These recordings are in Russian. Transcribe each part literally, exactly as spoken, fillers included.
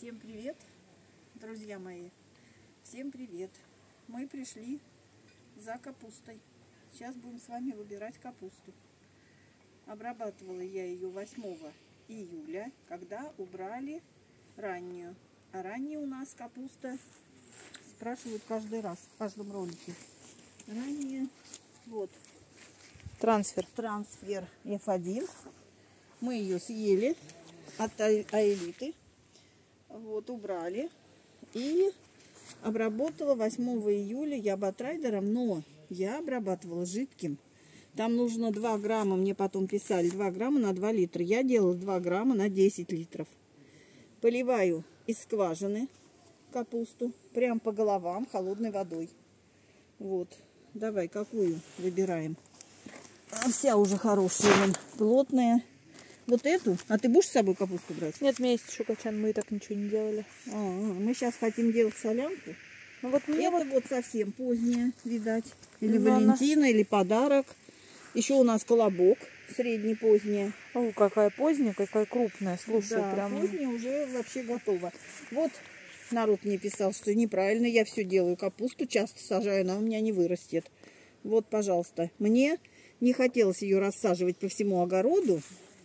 Всем привет, друзья мои! Всем привет! Мы пришли за капустой. Сейчас будем с вами выбирать капусту. Обрабатывала я ее восьмого июля, когда убрали раннюю. А ранняя у нас капуста, спрашивают каждый раз, в каждом ролике. Ранняя, вот. Трансфер. Трансфер эф один. Мы ее съели от аэлиты. Вот, убрали. И обработала восьмого июля я батрайдером, но я обрабатывала жидким. Там нужно два грамма, мне потом писали, два грамма на два литра. Я делала два грамма на десять литров. Поливаю из скважины капусту, прям по головам, холодной водой. Вот, давай, какую выбираем? А вся уже хорошая, вон, плотная. Вот эту? А ты будешь с собой капусту брать? Нет, у меня есть еще качан, мы и так ничего не делали. А, мы сейчас хотим делать солянку. Ну вот мне это вот... вот совсем поздняя, видать. Или Ну, Валентина, она... или подарок. Еще у нас колобок средний поздняя. О, какая поздняя, какая крупная. Слушай, да, прям... поздняя уже вообще готова. Вот народ мне писал, что неправильно я все делаю. Капусту часто сажаю, она у меня не вырастет. Вот, пожалуйста. Мне не хотелось ее рассаживать по всему огороду,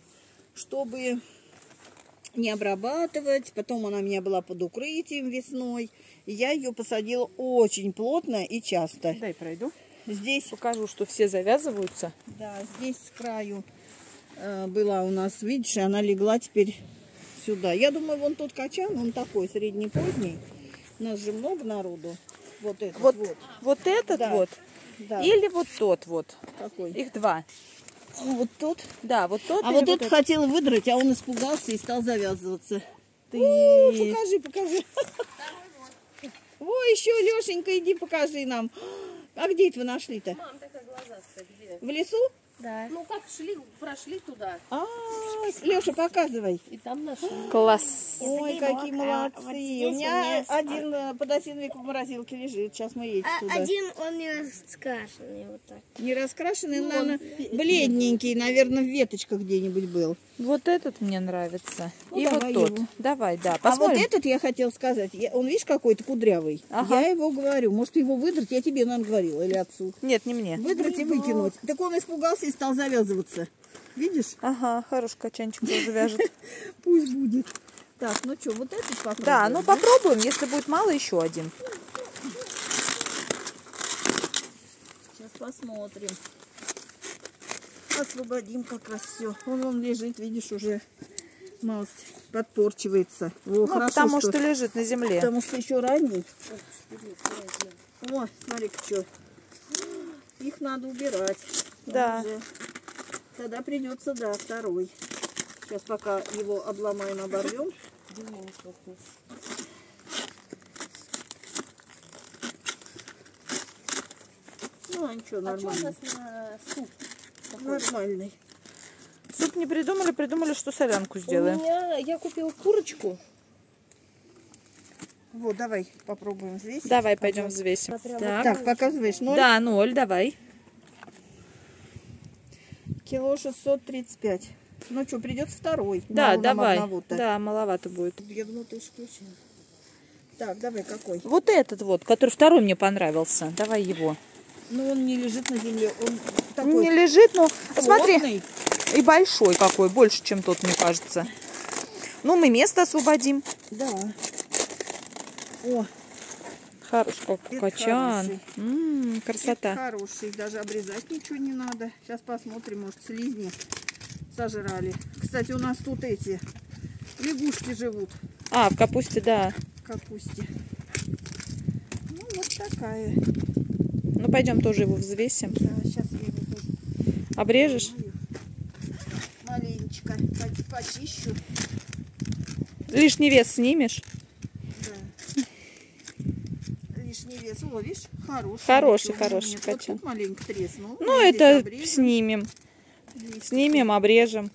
чтобы не обрабатывать. Потом она у меня была под укрытием весной. И я ее посадила очень плотно и часто. Дай пройду. Здесь покажу, что все завязываются. Да, здесь с краю э, была у нас, видишь, она легла теперь сюда. Я думаю, вон тот качан, он такой средний-поздний. У нас же много народу. Вот этот вот. Вот, вот этот да. вот. Да. Или вот тот вот. Какой? Их два. Вот тот? Да, вот тот. А вот вот этот этот хотела выдрать, а он испугался и стал завязываться. Ты... О, покажи, покажи. Ой, еще, Лешенька, иди покажи нам. А где это вы нашли-то? Мам, такая глазастая, где? В лесу? Да. Ну как шли, прошли туда. А, Леша, показывай. И там нашли. Класс. Ой, Это какие не молодцы. мог, а вот У здесь у меня меня один э, подосиновик в морозилке лежит. Сейчас мы едем А, туда. один он не раскрашенный вот так. Не раскрашенный, Ну, наверное, он- бледненький, наверное, в веточках где-нибудь был. Вот этот мне нравится. Ну, и вот давай тот. его. Давай, да. А вот Посмотрим. этот я хотела сказать, я- он, видишь, какой-то кудрявый. Ага. Я его говорю, может его выдрать, я тебе, наверное, говорила, или отцу. Нет, не мне. Выдрать и выкинуть. Так он испугался и стал завязываться. Видишь? Ага, хороший качанчик тоже вяжет. Пусть будет. Так, ну что, вот этот попробуем? Да, ну попробуем. Если будет мало, еще один. Сейчас посмотрим. Освободим как раз все. Вон он лежит, видишь, уже малость подпорчивается. О, Ну, хорошо, потому что, что лежит на земле. потому что еще ранний. О, смотри-ка, что. Их надо убирать. Да. Уже. Тогда придется, да, второй. Сейчас пока его обломаем, оборвем. Ну, а ничего, А что у нормально. нас на суп? Нормальный. Суп не придумали, придумали, что солянку сделаем. У меня, я купила курочку. Вот, давай попробуем здесь. Давай пойдем взвесим. Так. Так, показываешь ноль? Да, ноль, давай. Кило шестьсот тридцать пять. Ну что, придется второй. Да, Мало нам давай. одного-то. Да, маловато будет. Я думаю, ты включил. Так, давай, какой? Вот этот вот, который второй мне понравился. Давай его. Ну, он не лежит на земле. Он такой Не лежит, но смотри. плотный. И большой какой, больше, чем тот, мне кажется. Ну, мы место освободим. Да. О, Хороший как Это качан. хороший. М-м, это красота. хороший. Даже обрезать ничего не надо. Сейчас посмотрим, может, слизни сожрали. Кстати, у нас тут эти лягушки живут А, в капусте, да. в капусте. Ну, вот такая. Ну, пойдем тоже его взвесим. Да, сейчас я его тоже Обрежешь? маленечко по- почищу. Лишний вес снимешь? Да. Лишний вес. О, видишь, хороший. Хороший, ничего, хороший нет. качан. Вот тут маленько треснул. Ну, Вот здесь это обрежем. снимем. Здесь Снимем, обрежем.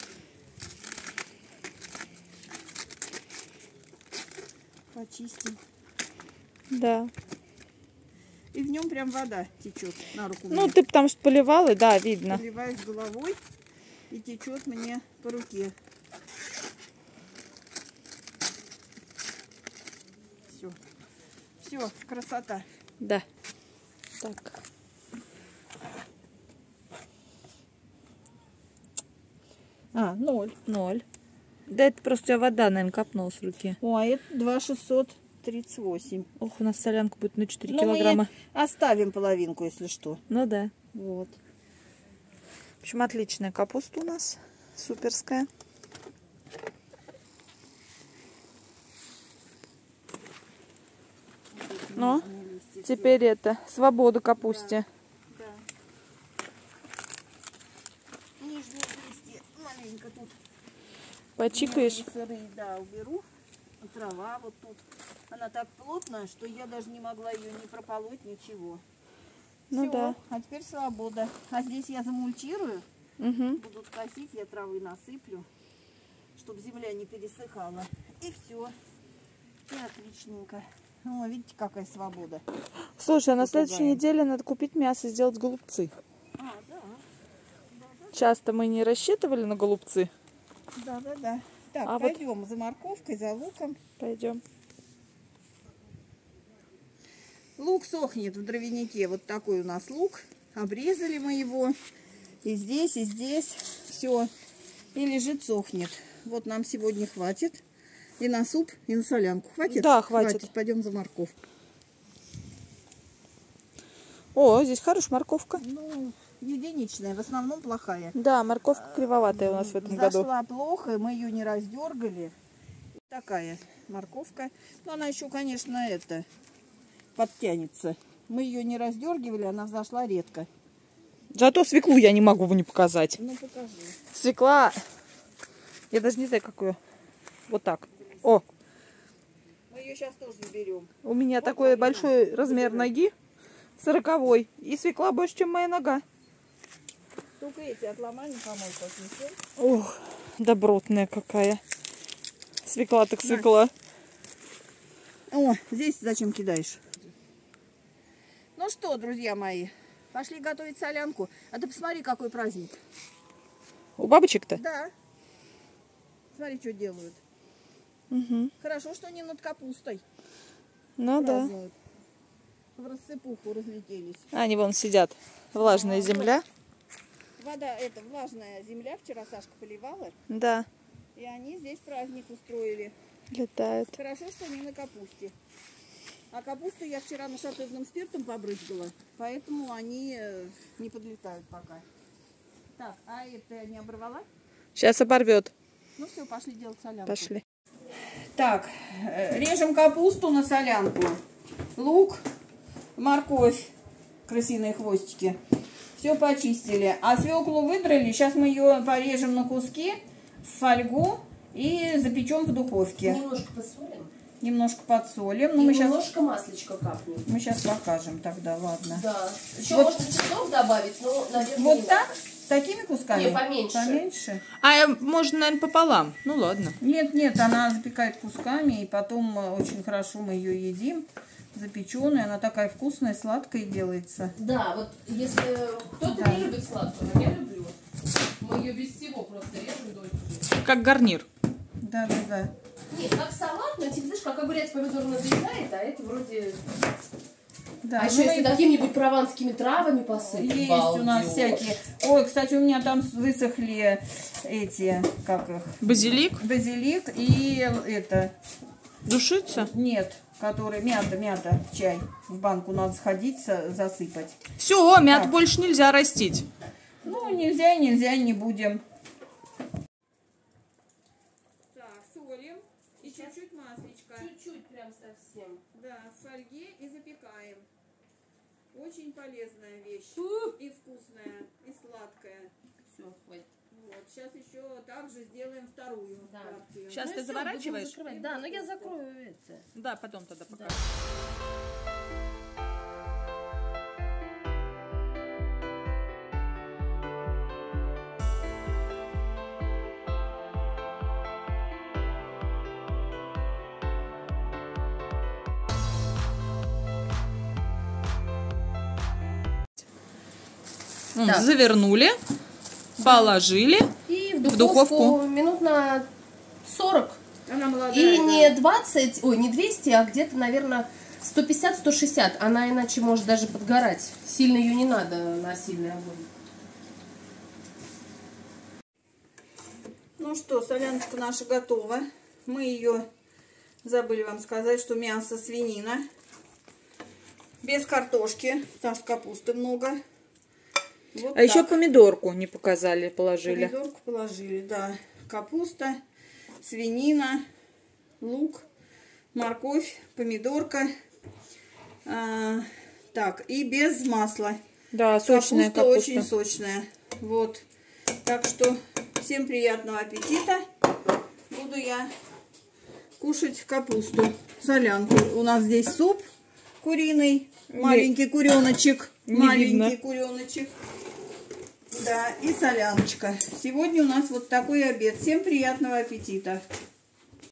почистим. Да. И в нем прям вода течет на руку. Ну, мне. ты потому что поливала, да, видно. Поливаюсь головой и течет мне по руке. Все, красота. Да. Так. А, ноль. Ноль. Да это просто у тебя вода, наверное, капнула с руки. О, а это два шестьсот тридцать восемь. Ох, у нас солянка будет на четыре Ну, мы килограмма. оставим половинку, если что. Ну да. Вот. В общем, отличная капуста у нас. Суперская. Ну, теперь это, свободу капусте. Да. Нижние листья маленько тут. Почикаешь? Сырые, да, уберу. Трава вот тут. Она так плотная, что я даже не могла ее не прополоть, ничего. Ну Всё, да. а теперь свобода. А здесь я замульчирую. Угу. Будут косить, я травы насыплю, чтобы земля не пересыхала. И все. И отличненько. О, видите, какая свобода. Слушай, а на Попугаем. следующей неделе надо купить мясо и сделать голубцы. А, да. Часто мы не рассчитывали на голубцы. Да, да, да. Так, А вот- пойдем за морковкой, за луком. Пойдем. Лук сохнет в дровянике. Вот такой у нас лук. Обрезали мы его. И здесь, и здесь. Все. И лежит, сохнет. Вот нам сегодня хватит. И на суп, и на солянку. Хватит? Да, хватит. Пойдем за морковкой. О, здесь хорошая морковка. Ну, единичная, в основном плохая. Да, морковка кривоватая у нас в этом году. Зашла плохо, мы ее не раздергали. Такая морковка. Но она еще, конечно, это подтянется. Мы ее не раздергивали, она взошла редко. Зато свеклу я не могу не показать. Ну, покажи. Свекла, я даже не знаю, какую. Вот так. О, Мы ее сейчас тоже заберем. у меня такой большой размер ноги, сороковой. И свекла больше, чем моя нога. Только эти отломали, помойку отнесем. Ох, добротная какая. Свекла так свекла. О, здесь зачем кидаешь? Ну что, друзья мои, пошли готовить солянку. А ты посмотри, какой праздник. У бабочек-то? Да. Смотри, что делают. Угу. Хорошо, что не над капустой Ну да. празднуют. В рассыпуху разлетелись. Они вон сидят. Влажная земля. Вода, это влажная земля. Вчера Сашка поливала. Да, И они здесь праздник устроили. летают. Хорошо, что не на капусте. А капусту я вчера нашатырным спиртом побрызгала. Поэтому они э, не подлетают пока. Так, а это не оборвала? Сейчас оборвет. Ну все, пошли делать солянку. Пошли. Так, э, режем капусту на солянку. Лук, морковь, крысиные хвостики. Все почистили. А свеклу выдрали. Сейчас мы ее порежем на куски в фольгу и запечем в духовке. Немножко посолим. Немножко подсолим. Ну, И мы сейчас, немножко маслечко капнем. мы сейчас покажем тогда, ладно. Да. Еще Вот- можно чеснок добавить, но, наверное, Вот не так? надо. Такими кусками? Не, поменьше. Поменьше? А можно, наверное, пополам. Ну ладно. Нет, нет, она запекает кусками, и потом э, очень хорошо мы ее едим. Запеченная, она такая вкусная, сладкая делается. Да, вот если кто-то Да. не любит сладкую, но я люблю. Мы ее без всего просто режем дольше. Как гарнир. Да, да, да. Нет, как салат, но типа, знаешь, как огурец помидор надоедает, а это вроде... Да, а ну еще если и какими-нибудь прованскими травами посыпать. есть у нас балдеж. всякие. Ой, кстати, у меня там высохли эти, как их, Базилик. базилик и это, Душится. нет, который мята, мята, чай. В банку надо сходить, со- засыпать. Все, мят Так. больше нельзя растить. Ну, нельзя, нельзя, не будем. Так, солим и чуть-чуть маслечка. Чуть-чуть прям совсем. Да, в фольге и запекаем. Очень полезная вещь. И вкусная, и сладкая. Все, хватит. Вот, сейчас еще также сделаем вторую Да. партию. Сейчас Ну и ты всё, заворачиваешь? будем закрывать. Да, но я закрою это. Да, потом тогда пока. М, Так. Завернули, положили. И в В духовку, духовку. минут на сорок. Она молодая. И да. не двадцать, ой, не двести, а где-то, наверное, сто пятьдесят — сто шестьдесят. Она иначе может даже подгорать. Сильно ее не надо на сильный огонь. Ну что, соляночка наша готова. Мы ее, забыли вам сказать, что мясо свинина. Без картошки, потому что капусты много. Вот А так. еще помидорку не показали, положили. Помидорку положили, да. Капуста, свинина, лук, морковь, помидорка. А, так, и без масла. Да, сочная капуста. капуста. Очень сочная. Вот. Так что всем приятного аппетита. Буду я кушать капусту, солянку. У нас здесь суп куриный, маленький куреночек, не маленький видно. куреночек. Да, и соляночка. Сегодня у нас вот такой обед. Всем приятного аппетита.